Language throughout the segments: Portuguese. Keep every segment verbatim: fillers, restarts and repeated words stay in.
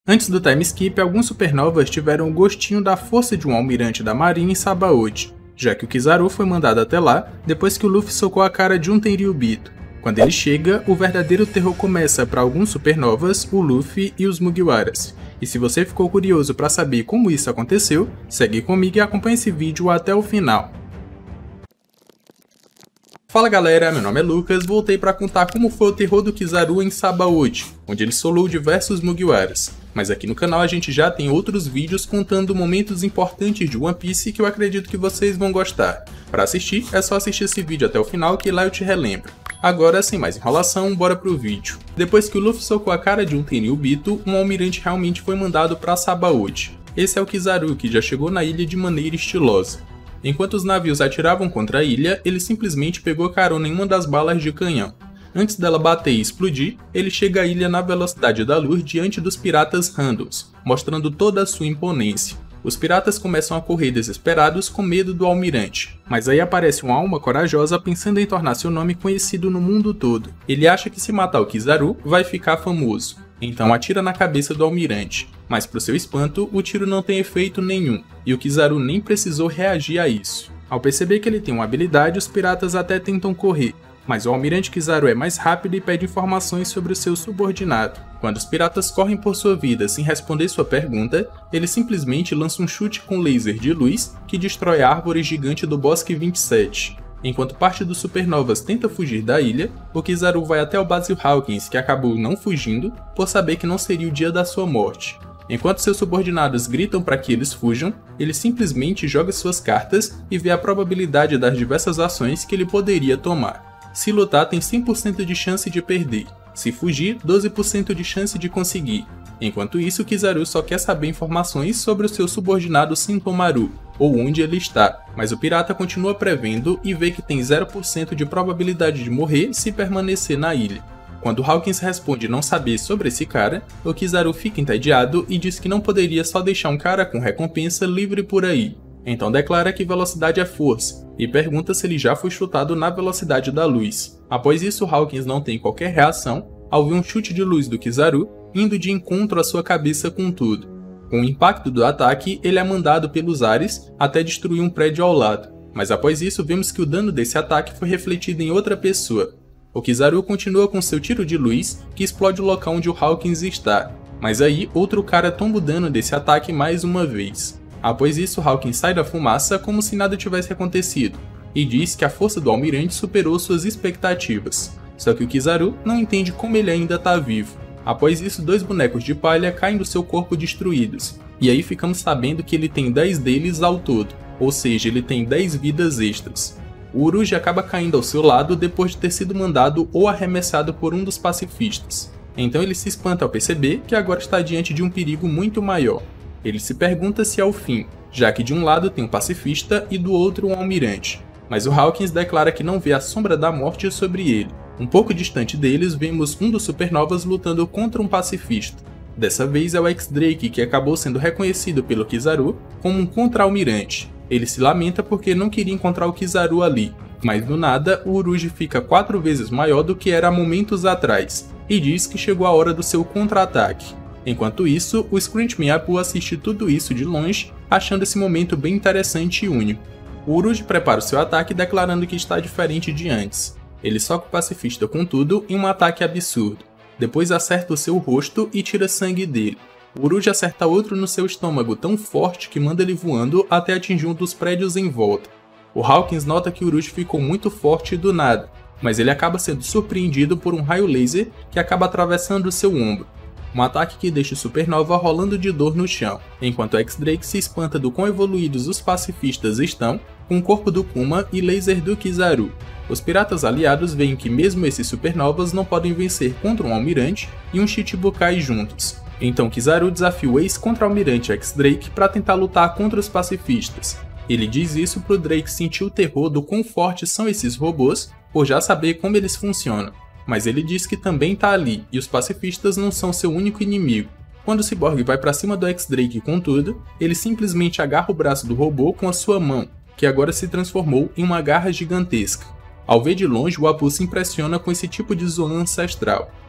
Antes do time skip, alguns supernovas tiveram o gostinho da força de um almirante da marinha em Sabaody, já que o Kizaru foi mandado até lá depois que o Luffy socou a cara de um Tenryubito. Quando ele chega, o verdadeiro terror começa para alguns supernovas, o Luffy e os Mugiwaras. E se você ficou curioso para saber como isso aconteceu, segue comigo e acompanhe esse vídeo até o final. Fala galera, meu nome é Lucas, voltei para contar como foi o terror do Kizaru em Sabaody, onde ele solou diversos Mugiwaras. Mas aqui no canal a gente já tem outros vídeos contando momentos importantes de One Piece que eu acredito que vocês vão gostar. Para assistir, é só assistir esse vídeo até o final que lá eu te relembro. Agora, sem mais enrolação, bora pro vídeo. Depois que o Luffy socou a cara de um Tenryubito, um almirante realmente foi mandado para Sabaody. Esse é o Kizaru, que já chegou na ilha de maneira estilosa. Enquanto os navios atiravam contra a ilha, ele simplesmente pegou carona em uma das balas de canhão. Antes dela bater e explodir, ele chega à ilha na velocidade da luz diante dos piratas Randoms, mostrando toda a sua imponência. Os piratas começam a correr desesperados com medo do almirante, mas aí aparece uma alma corajosa pensando em tornar seu nome conhecido no mundo todo. Ele acha que se matar o Kizaru, vai ficar famoso, então atira na cabeça do almirante. Mas para o seu espanto, o tiro não tem efeito nenhum, e o Kizaru nem precisou reagir a isso. Ao perceber que ele tem uma habilidade, os piratas até tentam correr, mas o almirante Kizaru é mais rápido e pede informações sobre o seu subordinado. Quando os piratas correm por sua vida sem responder sua pergunta, ele simplesmente lança um chute com laser de luz que destrói a árvore gigante do Bosque vinte e sete. Enquanto parte dos supernovas tenta fugir da ilha, o Kizaru vai até o Basil Hawkins, que acabou não fugindo por saber que não seria o dia da sua morte. Enquanto seus subordinados gritam para que eles fujam, ele simplesmente joga suas cartas e vê a probabilidade das diversas ações que ele poderia tomar. Se lutar, tem cem por cento de chance de perder. Se fugir, doze por cento de chance de conseguir. Enquanto isso, Kizaru só quer saber informações sobre o seu subordinado Sentomaru, ou onde ele está, mas o pirata continua prevendo e vê que tem zero por cento de probabilidade de morrer se permanecer na ilha. Quando Hawkins responde não saber sobre esse cara, o Kizaru fica entediado e diz que não poderia só deixar um cara com recompensa livre por aí. Então declara que velocidade é força, e pergunta se ele já foi chutado na velocidade da luz. Após isso, Hawkins não tem qualquer reação ao ver um chute de luz do Kizaru indo de encontro à sua cabeça com tudo. Com o impacto do ataque, ele é mandado pelos ares até destruir um prédio ao lado, mas após isso vemos que o dano desse ataque foi refletido em outra pessoa. O Kizaru continua com seu tiro de luz, que explode o local onde o Hawkins está, mas aí outro cara tomba o dano desse ataque mais uma vez. Após isso, Hawkins sai da fumaça como se nada tivesse acontecido, e diz que a força do almirante superou suas expectativas. Só que o Kizaru não entende como ele ainda está vivo. Após isso, dois bonecos de palha caem do seu corpo destruídos, e aí ficamos sabendo que ele tem dez deles ao todo, ou seja, ele tem dez vidas extras. O Uruji acaba caindo ao seu lado depois de ter sido mandado ou arremessado por um dos pacifistas. Então ele se espanta ao perceber que agora está diante de um perigo muito maior. Ele se pergunta se é o fim, já que de um lado tem um pacifista e do outro um almirante. Mas o Hawkins declara que não vê a sombra da morte sobre ele. Um pouco distante deles, vemos um dos supernovas lutando contra um pacifista. Dessa vez é o X-Drake, que acabou sendo reconhecido pelo Kizaru como um contra-almirante. Ele se lamenta porque não queria encontrar o Kizaru ali, mas do nada o Uruji fica quatro vezes maior do que era há momentos atrás, e diz que chegou a hora do seu contra-ataque. Enquanto isso, o Scrunchmin Apple assiste tudo isso de longe, achando esse momento bem interessante e único. O Uruji prepara o seu ataque declarando que está diferente de antes. Ele soca o pacifista com tudo em um ataque absurdo. Depois acerta o seu rosto e tira sangue dele. O Uruji acerta outro no seu estômago tão forte que manda ele voando até atingir um dos prédios em volta. O Hawkins nota que o Uruji ficou muito forte do nada, mas ele acaba sendo surpreendido por um raio laser que acaba atravessando seu ombro. Um ataque que deixa o Supernova rolando de dor no chão, enquanto X-Drake se espanta do quão evoluídos os pacifistas estão, com o corpo do Kuma e laser do Kizaru. Os piratas aliados veem que mesmo esses supernovas não podem vencer contra um almirante e um Shichibukai juntos. Então Kizaru desafia o ex-contra-almirante X-Drake para tentar lutar contra os pacifistas. Ele diz isso pro Drake sentir o terror do quão fortes são esses robôs, por já saber como eles funcionam. Mas ele diz que também tá ali, e os pacifistas não são seu único inimigo. Quando o Cyborg vai pra cima do X-Drake com tudo, ele simplesmente agarra o braço do robô com a sua mão, que agora se transformou em uma garra gigantesca. Ao ver de longe, o Apu se impressiona com esse tipo de Zoan ancestral.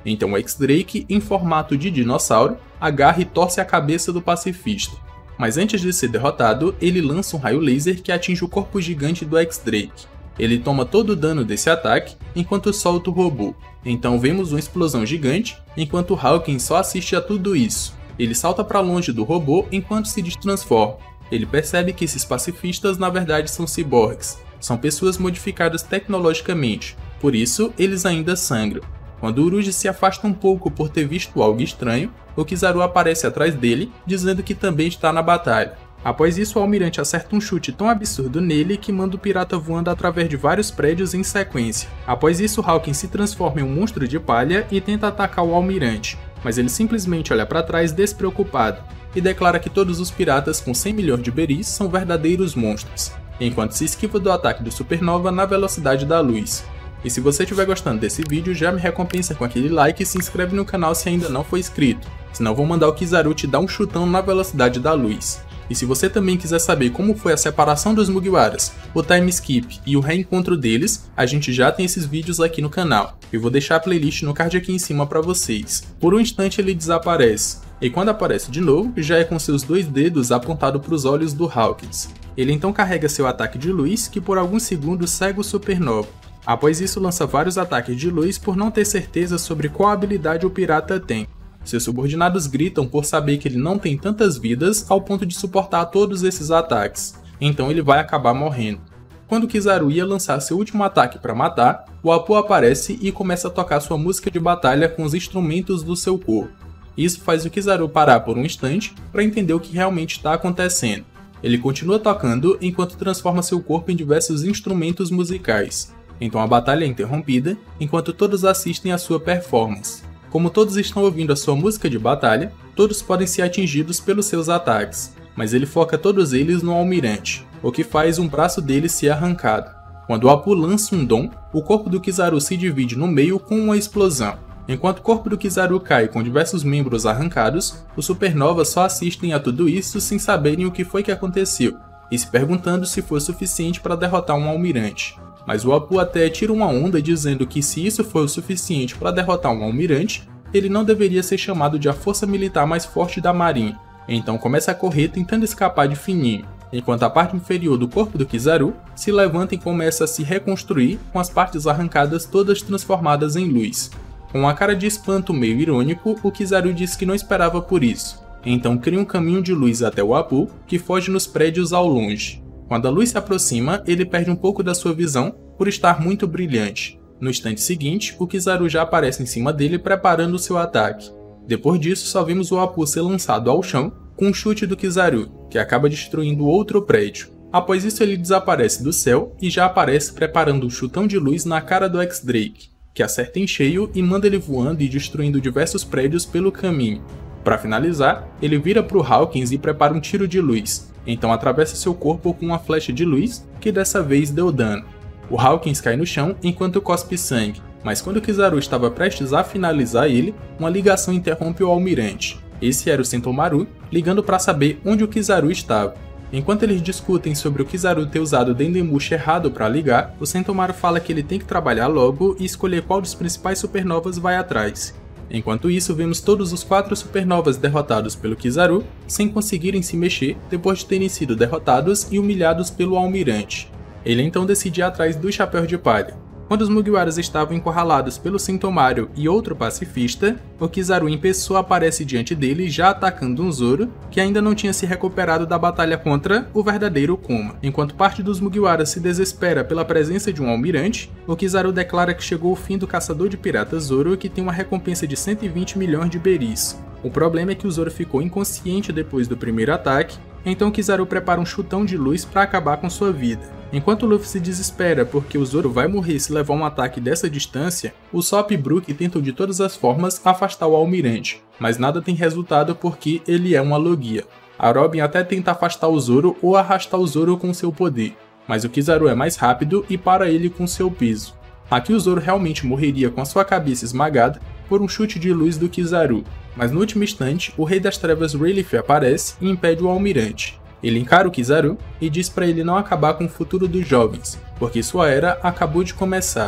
Então X-Drake, em formato de dinossauro, agarra e torce a cabeça do pacifista. Mas antes de ser derrotado, ele lança um raio laser que atinge o corpo gigante do X-Drake. Ele toma todo o dano desse ataque, enquanto solta o robô. Então vemos uma explosão gigante, enquanto Hawkins só assiste a tudo isso. Ele salta para longe do robô enquanto se destransforma. Ele percebe que esses pacifistas na verdade são ciborgues. São pessoas modificadas tecnologicamente, por isso eles ainda sangram. Quando Uruji se afasta um pouco por ter visto algo estranho, o Kizaru aparece atrás dele, dizendo que também está na batalha. Após isso, o almirante acerta um chute tão absurdo nele que manda o pirata voando através de vários prédios em sequência. Após isso, Hawkins se transforma em um monstro de palha e tenta atacar o almirante, mas ele simplesmente olha para trás despreocupado e declara que todos os piratas com cem milhões de beris são verdadeiros monstros, enquanto se esquiva do ataque do Supernova na velocidade da luz. E se você estiver gostando desse vídeo, já me recompensa com aquele like e se inscreve no canal se ainda não for inscrito, senão vou mandar o Kizaru te dar um chutão na velocidade da luz. E se você também quiser saber como foi a separação dos Mugiwaras, o time skip e o reencontro deles, a gente já tem esses vídeos aqui no canal. Eu vou deixar a playlist no card aqui em cima para vocês. Por um instante ele desaparece, e quando aparece de novo, já é com seus dois dedos apontados para os olhos do Hawkins. Ele então carrega seu ataque de luz, que por alguns segundos cega o Supernova. Após isso lança vários ataques de luz por não ter certeza sobre qual habilidade o pirata tem. Seus subordinados gritam por saber que ele não tem tantas vidas ao ponto de suportar todos esses ataques, então ele vai acabar morrendo. Quando Kizaru ia lançar seu último ataque para matar, o Apu aparece e começa a tocar sua música de batalha com os instrumentos do seu corpo. Isso faz o Kizaru parar por um instante para entender o que realmente está acontecendo. Ele continua tocando enquanto transforma seu corpo em diversos instrumentos musicais. Então a batalha é interrompida enquanto todos assistem à sua performance. Como todos estão ouvindo a sua música de batalha, todos podem ser atingidos pelos seus ataques, mas ele foca todos eles no almirante, o que faz um braço dele ser arrancado. Quando o Apu lança um dom, o corpo do Kizaru se divide no meio com uma explosão. Enquanto o corpo do Kizaru cai com diversos membros arrancados, os Supernova só assistem a tudo isso sem saberem o que foi que aconteceu, e se perguntando se foi suficiente para derrotar um almirante. Mas o Apu até tira uma onda dizendo que se isso foi o suficiente para derrotar um almirante, ele não deveria ser chamado de a força militar mais forte da marinha. Então começa a correr tentando escapar de fininho, enquanto a parte inferior do corpo do Kizaru se levanta e começa a se reconstruir com as partes arrancadas todas transformadas em luz. Com uma cara de espanto meio irônico, o Kizaru diz que não esperava por isso, então cria um caminho de luz até o Apu, que foge nos prédios ao longe. Quando a luz se aproxima, ele perde um pouco da sua visão por estar muito brilhante. No instante seguinte, o Kizaru já aparece em cima dele preparando seu ataque. Depois disso, só vemos o Apu ser lançado ao chão com um chute do Kizaru, que acaba destruindo outro prédio. Após isso, ele desaparece do céu e já aparece preparando um chutão de luz na cara do X-Drake, que acerta em cheio e manda ele voando e destruindo diversos prédios pelo caminho. Para finalizar, ele vira para o Hawkins e prepara um tiro de luz, então atravessa seu corpo com uma flecha de luz, que dessa vez deu dano. O Hawkins cai no chão enquanto cospe sangue, mas quando Kizaru estava prestes a finalizar ele, uma ligação interrompe o almirante. Esse era o Sentomaru, ligando para saber onde o Kizaru estava. Enquanto eles discutem sobre o Kizaru ter usado o Dendemushi errado para ligar, o Sentomaru fala que ele tem que trabalhar logo e escolher qual dos principais supernovas vai atrás. Enquanto isso, vemos todos os quatro supernovas derrotados pelo Kizaru, sem conseguirem se mexer depois de terem sido derrotados e humilhados pelo almirante. Ele então decide ir atrás do Chapéu de Palha. Quando os Mugiwaras estavam encurralados pelo Sentomaru e outro pacifista, o Kizaru em pessoa aparece diante dele já atacando um Zoro, que ainda não tinha se recuperado da batalha contra o verdadeiro Kuma. Enquanto parte dos Mugiwaras se desespera pela presença de um almirante, o Kizaru declara que chegou o fim do caçador de piratas Zoro, que tem uma recompensa de cento e vinte milhões de beris. O problema é que o Zoro ficou inconsciente depois do primeiro ataque, então Kizaru prepara um chutão de luz para acabar com sua vida. Enquanto Luffy se desespera porque o Zoro vai morrer se levar um ataque dessa distância, o Sop e Brook tentam de todas as formas afastar o almirante, mas nada tem resultado porque ele é uma logia. A Robin até tenta afastar o Zoro ou arrastar o Zoro com seu poder, mas o Kizaru é mais rápido e para ele com seu peso. Aqui o Zoro realmente morreria com a sua cabeça esmagada por um chute de luz do Kizaru, mas no último instante o Rei das Trevas Rayleigh aparece e impede o almirante. Ele encara o Kizaru e diz para ele não acabar com o futuro dos jovens, porque sua era acabou de começar.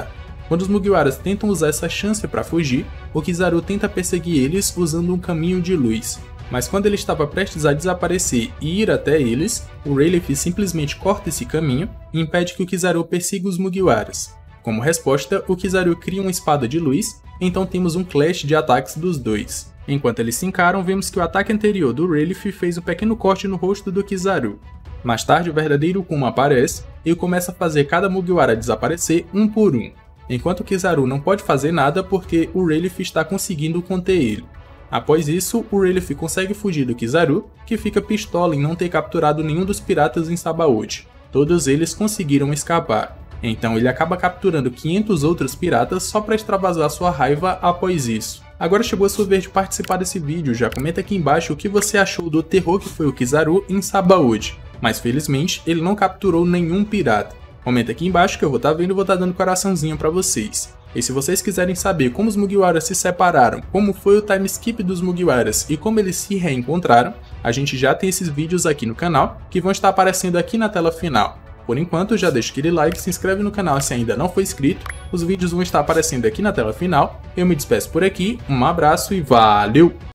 Quando os Mugiwaras tentam usar essa chance para fugir, o Kizaru tenta perseguir eles usando um caminho de luz. Mas quando ele estava prestes a desaparecer e ir até eles, o Rayleigh simplesmente corta esse caminho e impede que o Kizaru persiga os Mugiwaras. Como resposta, o Kizaru cria uma espada de luz, então temos um clash de ataques dos dois. Enquanto eles se encaram, vemos que o ataque anterior do Rayleigh fez um pequeno corte no rosto do Kizaru. Mais tarde, o verdadeiro Kuma aparece e começa a fazer cada Mugiwara desaparecer um por um, enquanto o Kizaru não pode fazer nada porque o Rayleigh está conseguindo conter ele. Após isso, o Rayleigh consegue fugir do Kizaru, que fica pistola em não ter capturado nenhum dos piratas em Sabaody. Todos eles conseguiram escapar, então ele acaba capturando quinhentos outros piratas só para extravasar sua raiva após isso. Agora chegou a sua vez de participar desse vídeo, já comenta aqui embaixo o que você achou do terror que foi o Kizaru em Sabaody, mas felizmente ele não capturou nenhum pirata. Comenta aqui embaixo que eu vou estar vendo e vou estar dando coraçãozinho para vocês. E se vocês quiserem saber como os Mugiwaras se separaram, como foi o time skip dos Mugiwaras e como eles se reencontraram, a gente já tem esses vídeos aqui no canal que vão estar aparecendo aqui na tela final. Por enquanto, já deixa aquele like, se inscreve no canal se ainda não for inscrito, os vídeos vão estar aparecendo aqui na tela final. Eu me despeço por aqui, um abraço e valeu!